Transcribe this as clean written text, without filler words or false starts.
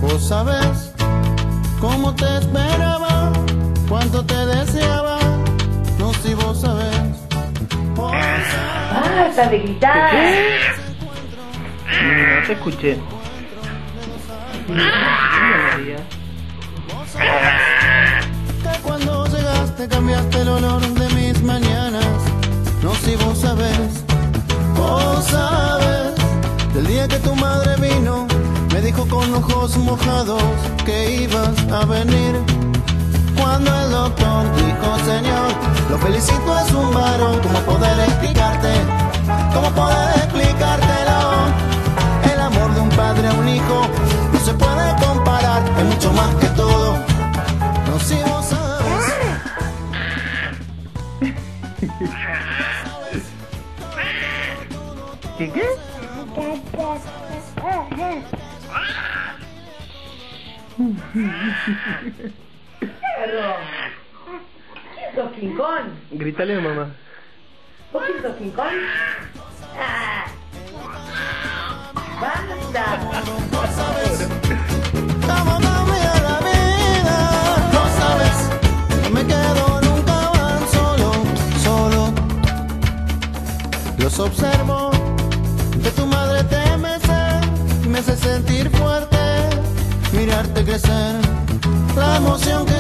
Vos sabés cómo te esperaba, cuánto te deseaba. No, si vos sabés. ¡Basta de gritar! ¿Qué? No te escuché. Que cuando llegaste cambiaste el olor de mis mañanas. No, si vos sabés. Vos sabés del día que tu madre vino, me dijo con ojos mojados que ibas a venir. Cuando el doctor dijo, señor, lo felicito, es un varón. ¿Cómo poder explicarte? ¿Cómo poder explicártelo? El amor de un padre a un hijo no se puede comparar, es mucho más que todo. No, si vos sabes. ¿Qué? Perro. ¿Qué sos, King Kong? Grítale a mamá. ¿Vos qué sos, King Kong? ¡Ah! ¡Basta! Vos sabes cómo cambia la vida. No sabes, no me quedo nunca más solo. Los observo, que tu madre te me hace sentir fuerte, mirarte crecer, la emoción que